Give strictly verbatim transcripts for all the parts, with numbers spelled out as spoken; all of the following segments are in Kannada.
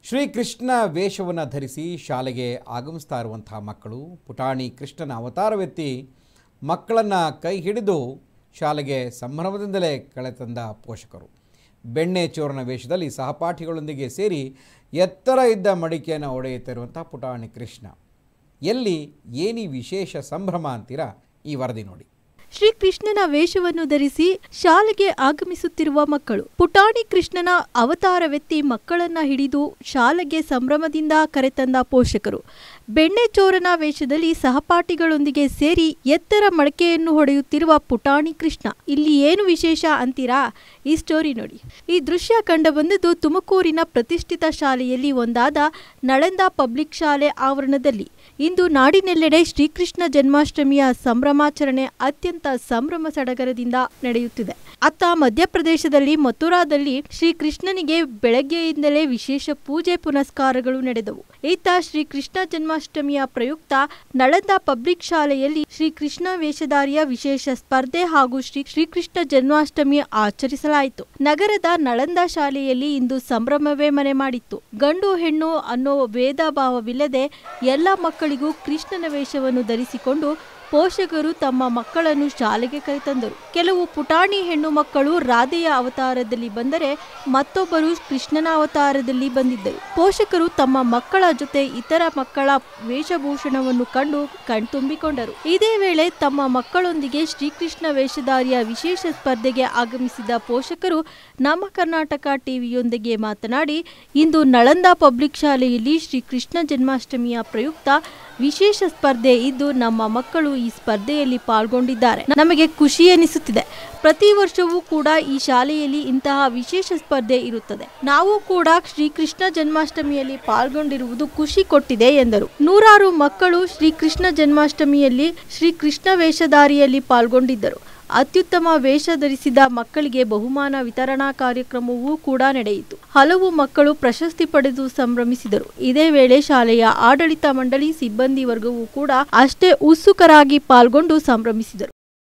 ಶ್ರೀಕೃಷ್ಣ ವೇಷವನ್ನು ಧರಿಸಿ ಶಾಲೆಗೆ ಆಗಮಿಸ್ತಾ ಇರುವಂತಹ ಮಕ್ಕಳು ಪುಟಾಣಿ ಕೃಷ್ಣನ ಅವತಾರವೆತ್ತಿ ಮಕ್ಕಳನ್ನು ಕೈ ಹಿಡಿದು ಶಾಲೆಗೆ ಸಂಭ್ರಮದಿಂದಲೇ ಕಳೆತಂದ ಪೋಷಕರು. ಬೆಣ್ಣೆ ಚೋರನ ವೇಷದಲ್ಲಿ ಸಹಪಾಠಿಗಳೊಂದಿಗೆ ಸೇರಿ ಎತ್ತರ ಇದ್ದ ಮಡಿಕೆಯನ್ನು ಹೊಡೆಯುತ್ತಿರುವಂಥ ಪುಟಾಣಿ ಕೃಷ್ಣ. ಎಲ್ಲಿ ಏನಿ ವಿಶೇಷ ಸಂಭ್ರಮ ಅಂತೀರಾ? ಈ ವರದಿ ನೋಡಿ. ಶ್ರೀಕೃಷ್ಣನ ವೇಷವನ್ನು ಧರಿಸಿ ಶಾಲೆಗೆ ಆಗಮಿಸುತ್ತಿರುವ ಮಕ್ಕಳು. ಪುಟಾಣಿ ಕೃಷ್ಣನ ಅವತಾರವೆತ್ತಿ ಮಕ್ಕಳನ್ನ ಹಿಡಿದು ಶಾಲೆಗೆ ಸಂಭ್ರಮದಿಂದ ಕರೆತಂದ ಪೋಷಕರು. ಬೆಣ್ಣೆ ಚೋರನ ವೇಷದಲ್ಲಿ ಸಹಪಾಠಿಗಳೊಂದಿಗೆ ಸೇರಿ ಎತ್ತರ ಮಡಕೆಯನ್ನು ಹೊಡೆಯುತ್ತಿರುವ ಪುಟಾಣಿ ಕೃಷ್ಣ. ಇಲ್ಲಿ ಏನು ವಿಶೇಷ ಅಂತೀರಾ? ಈ ಸ್ಟೋರಿ ನೋಡಿ. ಈ ದೃಶ್ಯ ಕಂಡುಬಂದದ್ದು ತುಮಕೂರಿನ ಪ್ರತಿಷ್ಠಿತ ಶಾಲೆಯಲ್ಲಿ ಒಂದಾದ ನಳಂದ ಪಬ್ಲಿಕ್ ಶಾಲೆ ಆವರಣದಲ್ಲಿ. ಇಂದು ನಾಡಿನೆಲ್ಲೆಡೆ ಶ್ರೀಕೃಷ್ಣ ಜನ್ಮಾಷ್ಟಮಿಯ ಸಂಭ್ರಮಾಚರಣೆ ಅತ್ಯಂತ ಸಂಭ್ರಮ ಸಡಗರದಿಂದ ನಡೆಯುತ್ತಿದೆ. ಅತ್ತ ಮಧ್ಯಪ್ರದೇಶದಲ್ಲಿ ಮಥುರಾದಲ್ಲಿ ಶ್ರೀಕೃಷ್ಣನಿಗೆ ಬೆಳಗ್ಗೆಯಿಂದಲೇ ವಿಶೇಷ ಪೂಜೆ ಪುನಸ್ಕಾರಗಳು ನಡೆದವು. ಈತ ಶ್ರೀಕೃಷ್ಣ ಜನ್ಮಾಷ್ಟಮಿಯ ಪ್ರಯುಕ್ತ ನಳಂದ ಪಬ್ಲಿಕ್ ಶಾಲೆಯಲ್ಲಿ ಶ್ರೀಕೃಷ್ಣ ವೇಷಧಾರಿಯ ವಿಶೇಷ ಸ್ಪರ್ಧೆ ಹಾಗೂ ಶ್ರೀ ಶ್ರೀಕೃಷ್ಣ ಜನ್ಮಾಷ್ಟಮಿ ಆಚರಿಸಲಾಯಿತು. ನಗರದ ನಳಂದ ಶಾಲೆಯಲ್ಲಿ ಇಂದು ಸಂಭ್ರಮವೇ ಮನೆ ಮಾಡಿತ್ತು. ಗಂಡು ಹೆಣ್ಣು ಅನ್ನೋ ಭೇದ ಭಾವವಿಲ್ಲದೆ ಎಲ್ಲ ಮಕ್ಕಳಿಗೂ ಕೃಷ್ಣನ ವೇಷವನ್ನು ಧರಿಸಿಕೊಂಡು ಪೋಷಕರು ತಮ್ಮ ಮಕ್ಕಳನ್ನು ಶಾಲೆಗೆ ಕರೆತಂದರು. ಕೆಲವು ಪುಟಾಣಿ ಹೆಣ್ಣು ಮಕ್ಕಳು ರಾಧೆಯ ಅವತಾರದಲ್ಲಿ ಬಂದರೆ ಮತ್ತೊಬ್ಬರು ಕೃಷ್ಣನ ಅವತಾರದಲ್ಲಿ ಬಂದಿದ್ದರು. ಪೋಷಕರು ತಮ್ಮ ಮಕ್ಕಳ ಜೊತೆ ಇತರ ಮಕ್ಕಳ ವೇಷಭೂಷಣವನ್ನು ಕಂಡು ಕಣ್ತುಂಬಿಕೊಂಡರು. ಇದೇ ವೇಳೆ ತಮ್ಮ ಮಕ್ಕಳೊಂದಿಗೆ ಶ್ರೀಕೃಷ್ಣ ವೇಷಧಾರಿಯ ವಿಶೇಷ ಸ್ಪರ್ಧೆಗೆ ಆಗಮಿಸಿದ ಪೋಷಕರು ನಮ್ಮ ಕರ್ನಾಟಕ ಟಿವಿಯೊಂದಿಗೆ ಮಾತನಾಡಿ, ಇಂದು ನಳಂದ ಪಬ್ಲಿಕ್ ಶಾಲೆಯಲ್ಲಿ ಶ್ರೀಕೃಷ್ಣ ಜನ್ಮಾಷ್ಟಮಿಯ ಪ್ರಯುಕ್ತ ವಿಶೇಷ ಸ್ಪರ್ಧೆ ಇದ್ದು ನಮ್ಮ ಮಕ್ಕಳು ಈ ಸ್ಪರ್ಧೆಯಲ್ಲಿ ಪಾಲ್ಗೊಂಡಿದ್ದಾರೆ. ನಮಗೆ ಖುಷಿ ಎನಿಸುತ್ತಿದೆ. ಪ್ರತಿ ವರ್ಷವೂ ಕೂಡ ಈ ಶಾಲೆಯಲ್ಲಿ ಇಂತಹ ವಿಶೇಷ ಸ್ಪರ್ಧೆ ಇರುತ್ತದೆ. ನಾವು ಕೂಡ ಶ್ರೀಕೃಷ್ಣ ಜನ್ಮಾಷ್ಟಮಿಯಲ್ಲಿ ಪಾಲ್ಗೊಂಡಿರುವುದು ಖುಷಿ ಕೊಟ್ಟಿದೆ ಎಂದರು. ನೂರಾರು ಮಕ್ಕಳು ಶ್ರೀಕೃಷ್ಣ ಜನ್ಮಾಷ್ಟಮಿಯಲ್ಲಿ ಶ್ರೀಕೃಷ್ಣ ವೇಷಧಾರಿಯಲ್ಲಿ ಪಾಲ್ಗೊಂಡಿದ್ದರು. ಅತ್ಯುತ್ತಮ ವೇಷ ಧರಿಸಿದ ಮಕ್ಕಳಿಗೆ ಬಹುಮಾನ ವಿತರಣಾ ಕಾರ್ಯಕ್ರಮವೂ ಕೂಡ ನಡೆಯಿತು. ಹಲವು ಮಕ್ಕಳು ಪ್ರಶಸ್ತಿ ಪಡೆದು ಸಂಭ್ರಮಿಸಿದರು. ಇದೇ ವೇಳೆ ಶಾಲೆಯ ಆಡಳಿತ ಮಂಡಳಿ ಸಿಬ್ಬಂದಿ ವರ್ಗವೂ ಕೂಡ ಅಷ್ಟೇ ಉತ್ಸುಕರಾಗಿ ಪಾಲ್ಗೊಂಡು ಸಂಭ್ರಮಿಸಿದರು.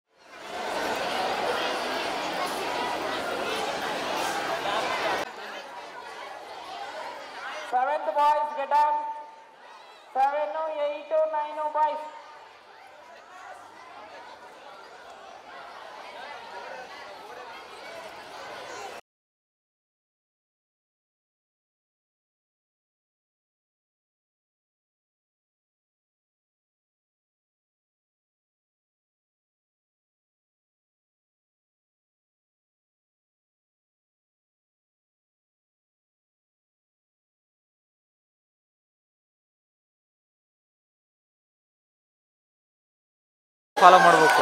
ಫಾಲೋ ಮಾಡಬೇಕು.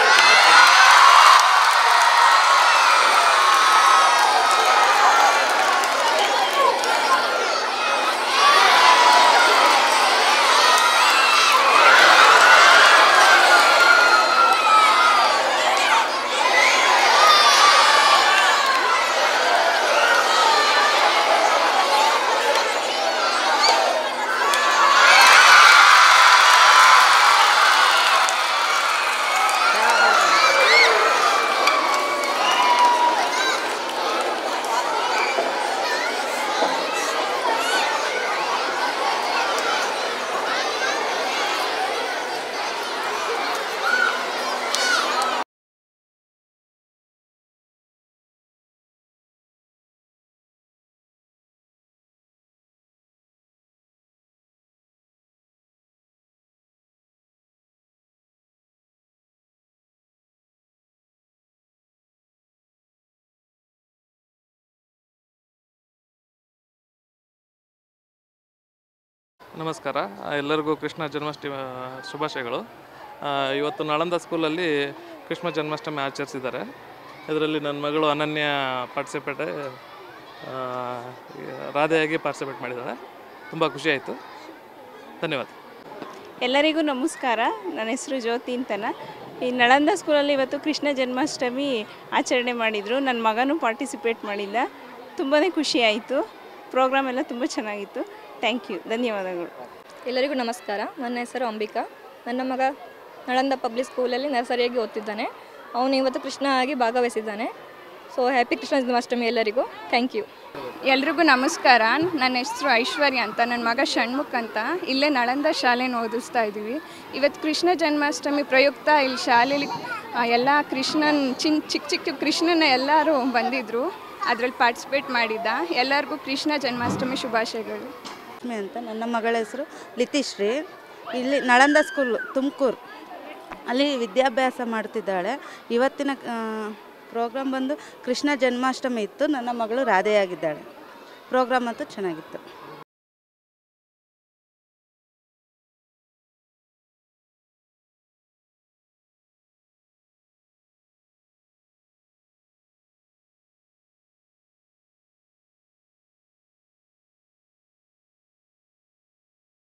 ನಮಸ್ಕಾರ, ಎಲ್ಲರಿಗೂ ಕೃಷ್ಣ ಜನ್ಮಾಷ್ಟಮಿ ಶುಭಾಶಯಗಳು. ಇವತ್ತು ನಳಂದ ಸ್ಕೂಲಲ್ಲಿ ಕೃಷ್ಣ ಜನ್ಮಾಷ್ಟಮಿ ಆಚರಿಸಿದ್ದಾರೆ. ಇದರಲ್ಲಿ ನನ್ನ ಮಗಳು ಅನನ್ಯ ಪಾರ್ಟಿಸಿಪೇಟ್ ರಾಧೆಯಾಗಿ ಪಾರ್ಟಿಸಿಪೇಟ್ ಮಾಡಿದ್ದಾಳೆ. ತುಂಬ ಖುಷಿಯಾಯಿತು. ಧನ್ಯವಾದ. ಎಲ್ಲರಿಗೂ ನಮಸ್ಕಾರ. ನನ್ನ ಹೆಸರು ಜ್ಯೋತಿ ಅಂತನ. ಈ ನಳಂದ ಸ್ಕೂಲಲ್ಲಿ ಇವತ್ತು ಕೃಷ್ಣ ಜನ್ಮಾಷ್ಟಮಿ ಆಚರಣೆ ಮಾಡಿದರು. ನನ್ನ ಮಗನೂ ಪಾರ್ಟಿಸಿಪೇಟ್ ಮಾಡಿದ್ದ. ತುಂಬಾ ಖುಷಿಯಾಯಿತು. ಪ್ರೋಗ್ರಾಮ್ ಎಲ್ಲ ತುಂಬ ಚೆನ್ನಾಗಿತ್ತು. ಥ್ಯಾಂಕ್ ಯು, ಧನ್ಯವಾದಗಳು. ಎಲ್ಲರಿಗೂ ನಮಸ್ಕಾರ. ನನ್ನ ಹೆಸರು ಅಂಬಿಕಾ. ನನ್ನ ಮಗ ನಳಂದ ಪಬ್ಲಿಕ್ ಸ್ಕೂಲಲ್ಲಿ ನರ್ಸರಿಯಾಗಿ ಓದ್ತಿದ್ದಾನೆ. ಅವನು ಇವತ್ತು ಕೃಷ್ಣ ಆಗಿ ಭಾಗವಹಿಸಿದ್ದಾನೆ. ಸೊ ಹ್ಯಾಪಿ ಕೃಷ್ಣ ಜನ್ಮಾಷ್ಟಮಿ ಎಲ್ಲರಿಗೂ. Thank you. ಎಲ್ರಿಗೂ ನಮಸ್ಕಾರ. ನನ್ನ ಹೆಸರು ಐಶ್ವರ್ಯ ಅಂತ, ನನ್ನ ಮಗ ಷಣ್ಮುಖ್ ಅಂತ. ಇಲ್ಲೇ ನಳಂದ ಶಾಲೆನ ಓದಿಸ್ತಾ ಇದ್ದೀವಿ. ಇವತ್ತು ಕೃಷ್ಣ ಜನ್ಮಾಷ್ಟಮಿ ಪ್ರಯುಕ್ತ ಇಲ್ಲಿ ಶಾಲೆಯಲ್ಲಿ ಎಲ್ಲ ಕೃಷ್ಣನ್ ಚಿನ್ ಚಿಕ್ಕ ಚಿಕ್ಕ ಕೃಷ್ಣನ ಎಲ್ಲರೂ ಬಂದಿದ್ದರು. ಅದರಲ್ಲಿ ಪಾರ್ಟಿಸಿಪೇಟ್ ಮಾಡಿದ್ದ. ಎಲ್ಲರಿಗೂ ಕೃಷ್ಣ ಜನ್ಮಾಷ್ಟಮಿ ಶುಭಾಶಯಗಳು. ಅಂತ ನನ್ನ ಮಗಳ ಹೆಸರು ಲಿತಿಶ್ರೀ. ಇಲ್ಲಿ ನಳಂದ ಸ್ಕೂಲ್ ತುಮಕೂರು ಅಲ್ಲಿ ವಿದ್ಯಾಭ್ಯಾಸ ಮಾಡ್ತಿದ್ದಾಳೆ. ಇವತ್ತಿನ ಪ್ರೋಗ್ರಾಮ್ ಬಂದು ಕೃಷ್ಣ ಜನ್ಮಾಷ್ಟಮಿ ಇತ್ತು. ನನ್ನ ಮಗಳು ರಾಧೆಯಾಗಿದ್ದಾಳೆ. ಪ್ರೋಗ್ರಾಮ್ ಅಂತೂ ಚೆನ್ನಾಗಿತ್ತು.